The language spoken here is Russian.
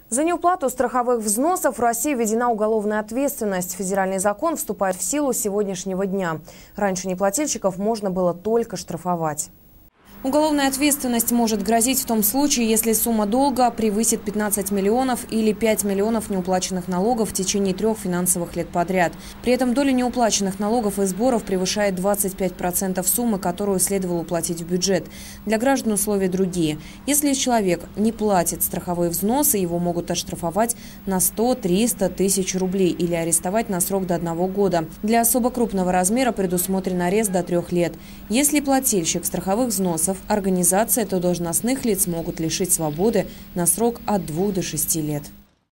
За неуплату страховых взносов в России введена уголовная ответственность. Федеральный закон вступает в силу с сегодняшнего дня. Раньше неплательщиков можно было только штрафовать. Уголовная ответственность может грозить в том случае, если сумма долга превысит 15 миллионов или 5 миллионов неуплаченных налогов в течение 3 финансовых лет подряд. При этом доля неуплаченных налогов и сборов превышает 25% суммы, которую следовало уплатить в бюджет. Для граждан условия другие. Если человек не платит страховые взносы, его могут оштрафовать на 100-300 тысяч рублей или арестовать на срок до 1 года. Для особо крупного размера предусмотрен арест до 3 лет. Если плательщик страховых взносов организация, то должностных лиц могут лишить свободы на срок от 2 до 6 лет.